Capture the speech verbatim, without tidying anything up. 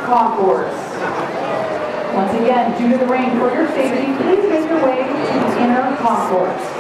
concourse. Once again, due to the rain, for your safety, please make your way to the inner concourse.